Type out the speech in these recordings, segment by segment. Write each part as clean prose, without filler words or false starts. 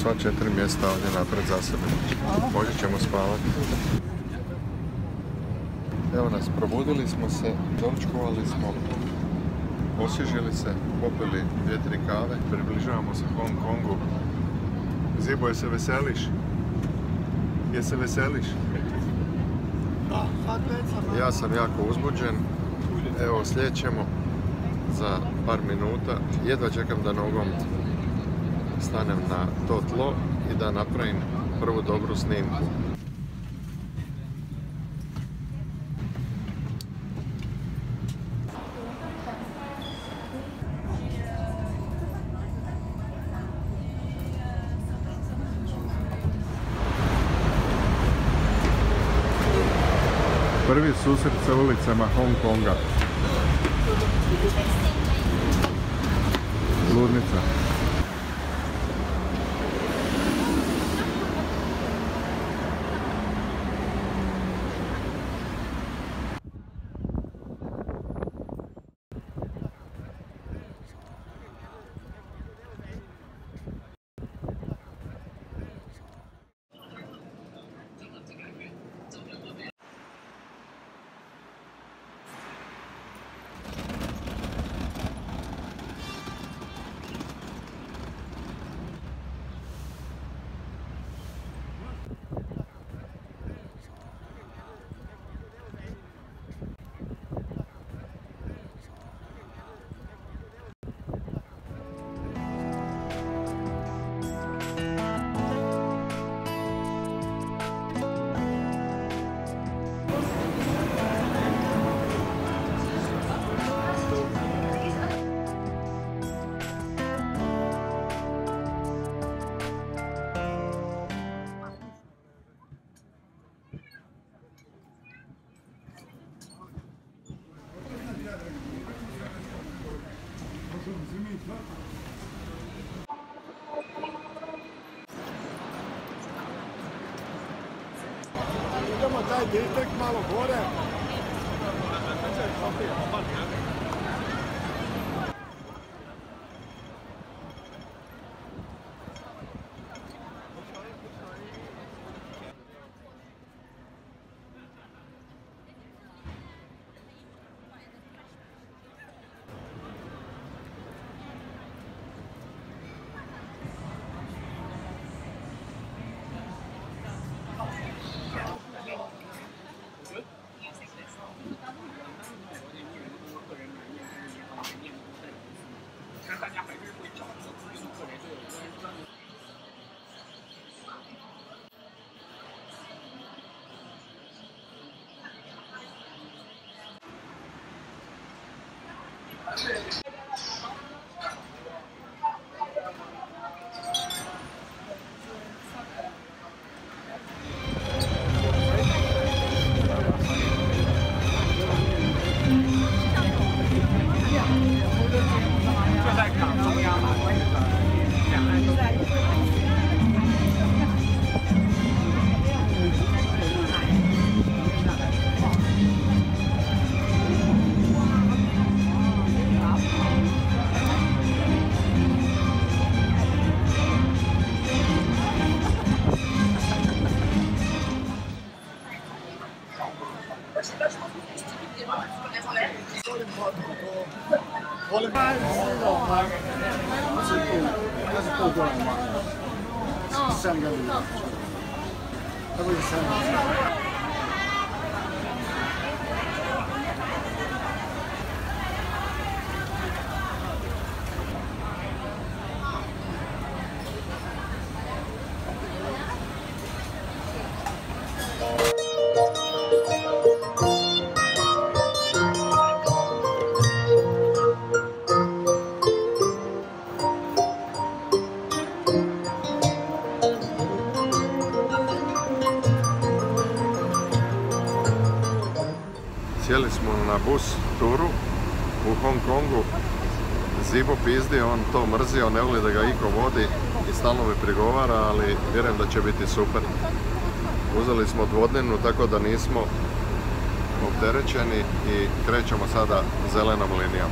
sva 4 mjesta ovdje napred za sebe. Možda ćemo spavati. Evo nas, probudili smo se, doručkovali smo, osvježili se, popili 2-3 kave, približavamo se Hong Kongu. Zibo, je se veseliš? Je se veseliš? Ja sam jako uzbuđen. Evo, slijećemo za par minuta. Jedva čekam da nogom stanem na to tlo i da napravim prvu dobru snimku. Prvi susret sa ulicama Hong Konga. Ludnica. Idemo taj tek malo gore. Sjeli smo na bus turu u Hong Kongu. Zibo pizdi, on to mrzi, on ne voli da ga iko vodi i stalno mi prigovara, ali vjerujem da će biti super. Uzeli smo dvodnevnu, tako da nismo opterećeni i krećemo sada zelenom linijom.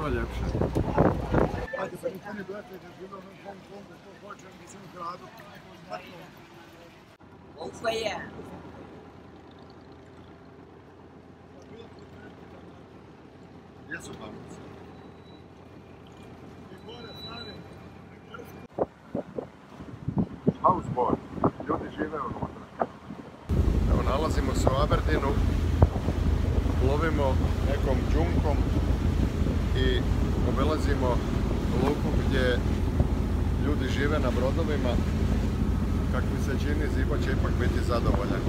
ljepše. Ajde, pa nikad ne gledajte da bilo na Hong Kongu, to hoćem, mislim u gradu. Ovo je. Gdje su pamuci? Houseboat. Ljudi žive unutra. Evo, nalazimo se u Aberdeenu. Plovimo nekom džunkom i obilazimo luku gdje ljudi žive na brodovima. Kako mi se čini, Zibo će ipak biti zadovoljan.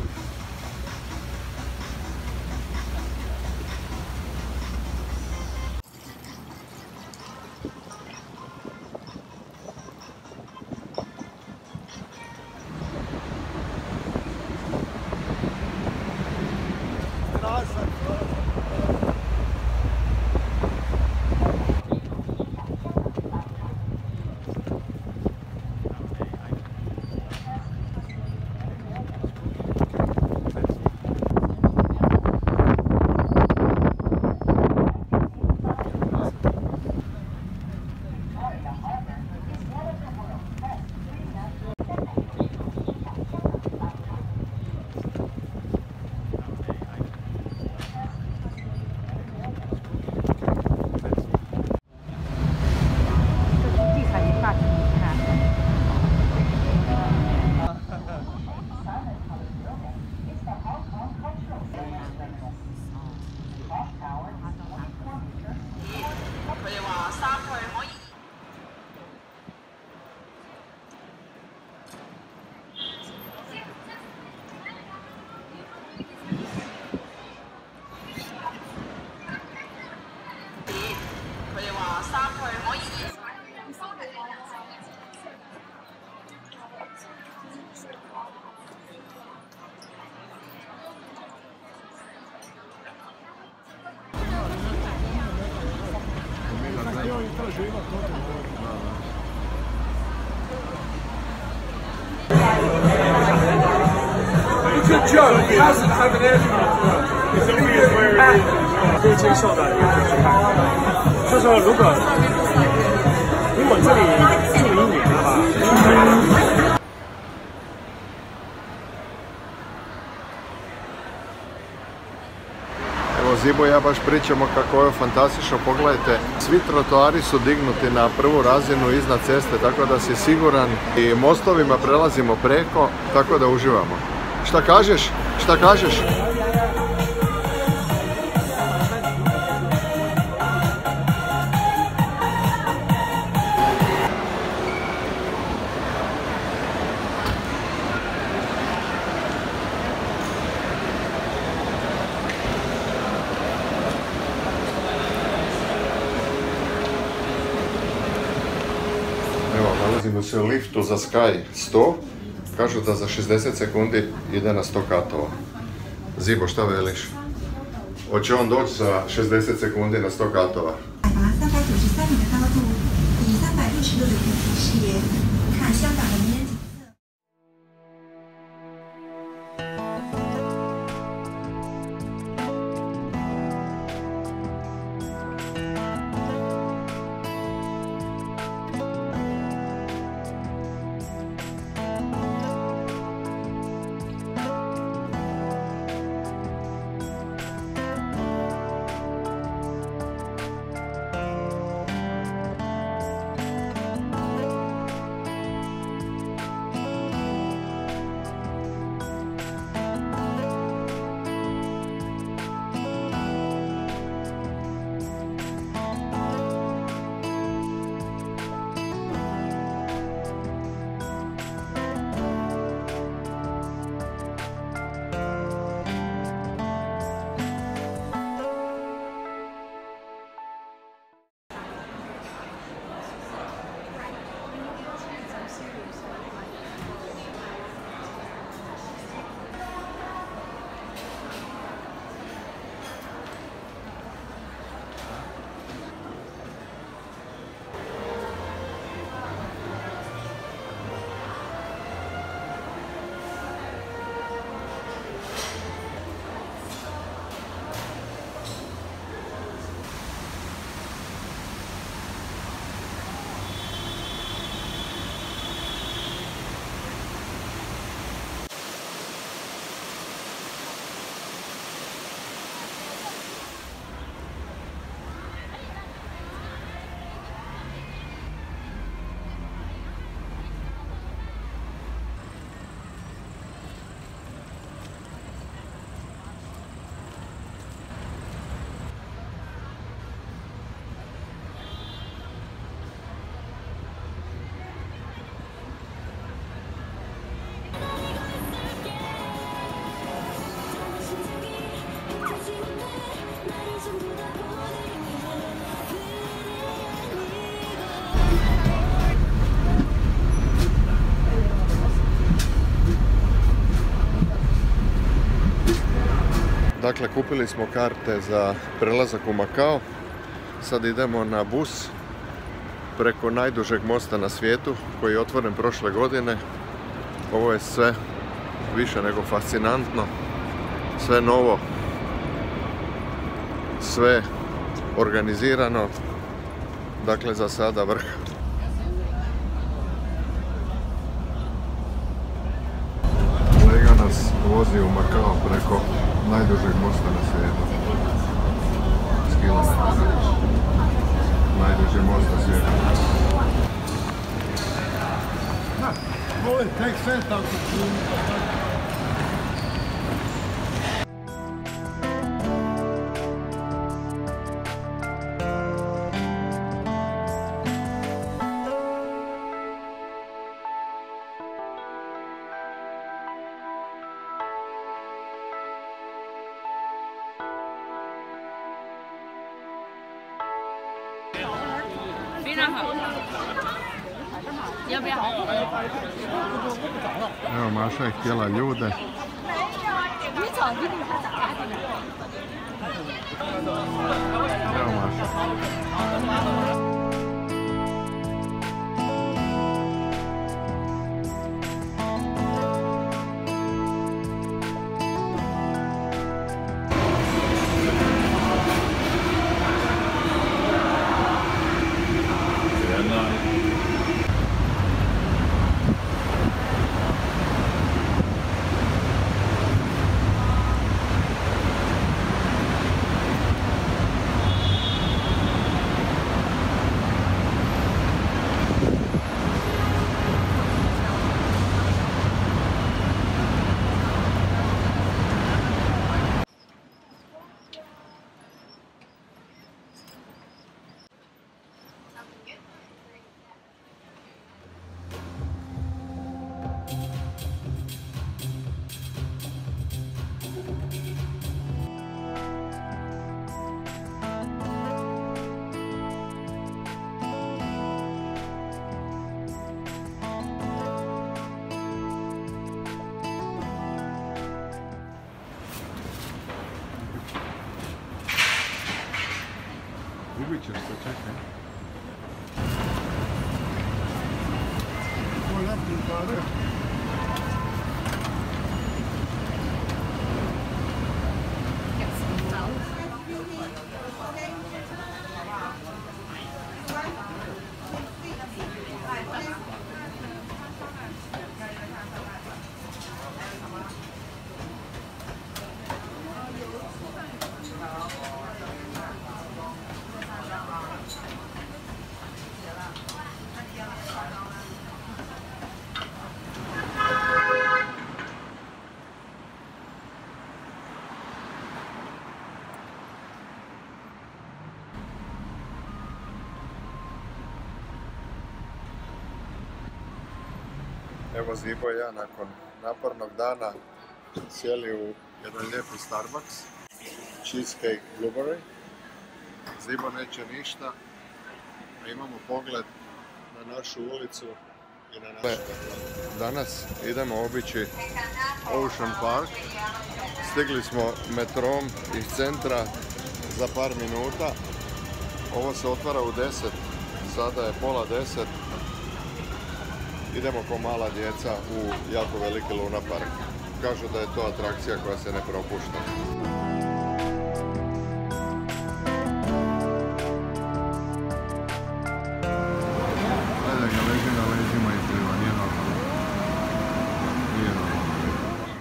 It's a joke. It doesn't have an aircraft. It's obvious where it is. 可以接受的，就是说，如果这里住1年了吧。 Evo, Zibo i ja baš pričamo kako je ovo fantastično, pogledajte, svi trotoari su dignuti na prvu razinu iznad ceste, tako da si siguran i mostovima prelazimo preko, tako da uživamo. Šta kažeš? Šta kažeš? Nalazimo se u liftu za Sky 100, kažu da za 60 sekundi ide na 100 katova. Zibo, šta veliš? Hoće on doći za 60 sekundi na 100 katova? 393米的高度，以360度的天体视野看香港的名人景色。 Evo, Dakle, kupili smo karte za prelazak u Makao. Sad idemo na bus preko najdužeg mosta na svijetu koji je otvoren prošle godine. Ovo je sve više nego fascinantno, sve novo, sve organizirano, dakle za sada vrh. Kolega nas vozi u Makao preko najdužeg mosta na svijetu. Najduži most na svijetu. Ovo je tek sve tako. Evo, Maša je htjela ljude. Evo Maša. Gubit ćeš se, čekaj. Ovo je lepno zade. Evo Zibo i ja nakon napornog dana sjeli u jedan lijepi Starbucks, Cheesecake Blueberry. Zibo neće ništa, a imamo pogled na našu ulicu i na naše. Danas idemo obići Ocean Park. Stigli smo metrom iz centra za par minuta. Ovo se otvara u 10, sada je pola 10. Idemo ko mala djeca u jako veliki Luna Park. Kažu da je to atrakcija koja se ne propušta. Gledaj ga, leži na ležima i pliva, nije normalno. Nije normalno.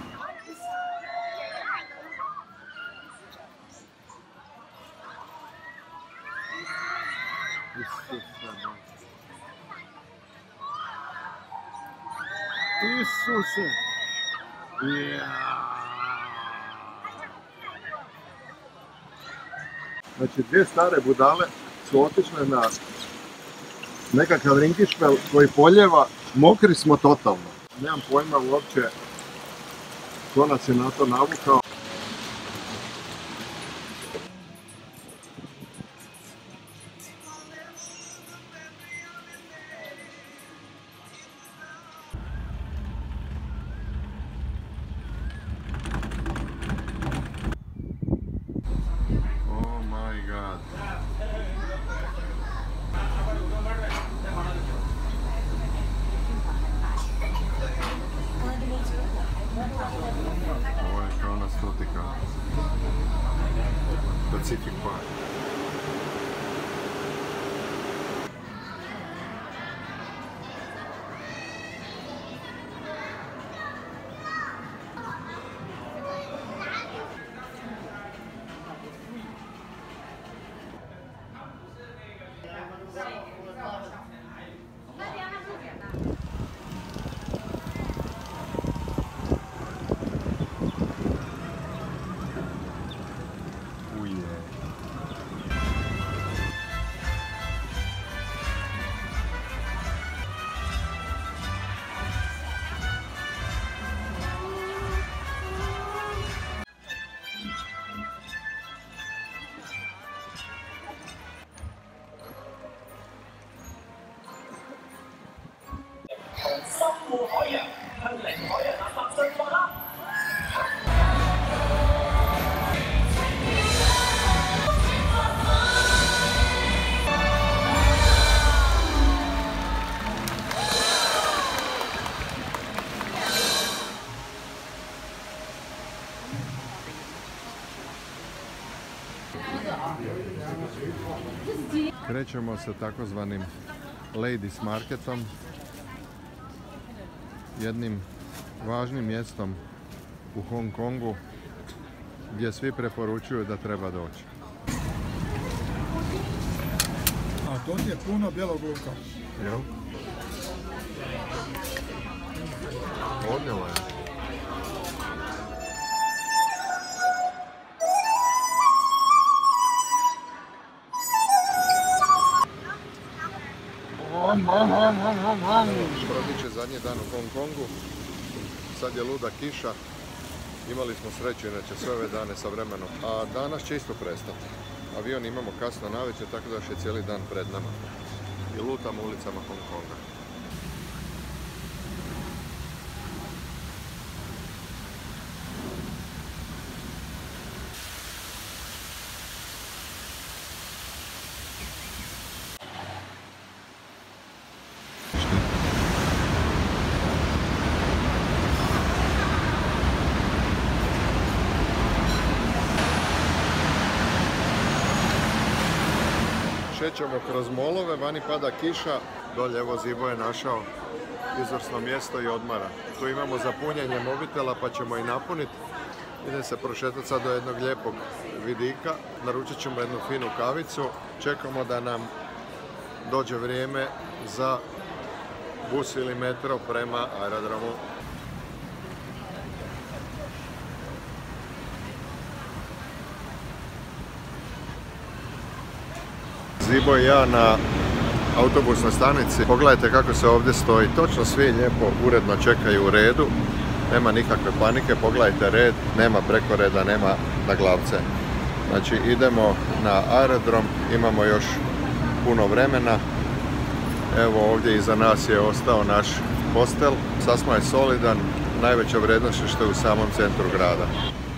Isuse! Znači, dvije stare budale su otišle na nekakav rinkišpel koji poljeva, mokri smo totalno. Nemam pojma uopće ko nas je na to navukao. Ovo je kao na stotika. Pacific Park. Krećemo sa takozvanim Ladies Marketom, jednim važnim mjestom u Hong Kongu gdje svi preporučuju da treba doći. A to ti je puno bijelog luka. Jel? Odnijela je. Prodiče zadnji dan u Hong Kongu, sad je luda kiša, imali smo sreću inače sve ove dane sa vremenom, a danas će isto prestati. Avion imamo kasno navečer, tako da još je cijeli dan pred nama i lutamo ulicama Hong Konga. Šećemo kroz molove, vani pada kiša, dolje evo Zibo je našao izvrsno mjesto i odmara. Tu imamo za punjenje mobitela pa ćemo i napuniti. Idem se prošetati sad do jednog lijepog vidika, naručit ćemo jednu finu kavicu, čekamo da nam dođe vrijeme za bus ili metro prema aerodromu. Zibo i ja na autobusnoj stanici. Pogledajte kako se ovdje stoji. Točno svi lijepo, uredno čekaju u redu. Nema nikakve panike. Pogledajte red. Nema prekoreda, nema na glavce. Znači idemo na aerodrom. Imamo još puno vremena. Evo ovdje iza nas je ostao naš hostel. Sasma je solidan. Najveća vrijednost je što je u samom centru grada.